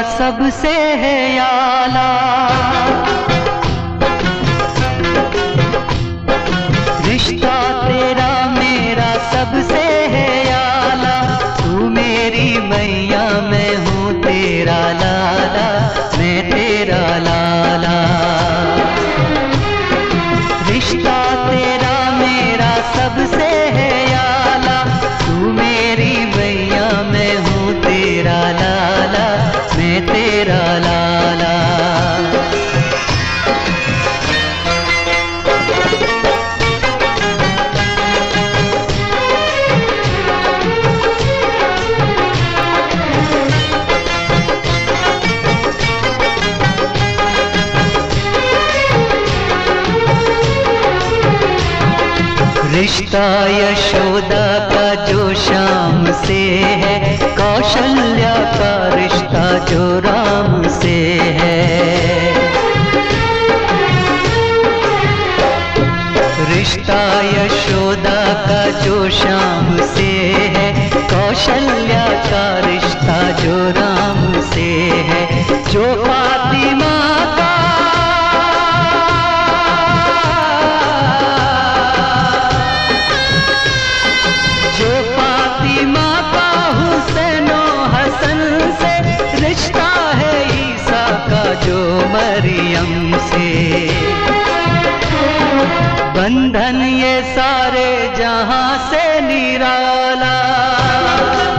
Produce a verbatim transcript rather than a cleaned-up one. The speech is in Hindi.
सबसे है आला। रिश्ता तेरा मेरा सबसे है आला, तू मेरी मैया मैं हूँ तेरा लाला, मैं तेरा लाला। रिश्ता तेरा मेरा सबसे है आला, तू मेरी मैया मैं हूँ तेरा लाला, मैं तेरा लाला। रिश्ता यशोदा का जो श्याम से है, कौशल्या का रिश्ता जो राम से है। रिश्ता यशोदा का जो श्याम से है, कौशल्या का रिश्ता जो राम से है। जो फातिमा का जो मरियम से, बंधन ये सारे जहां से निराला।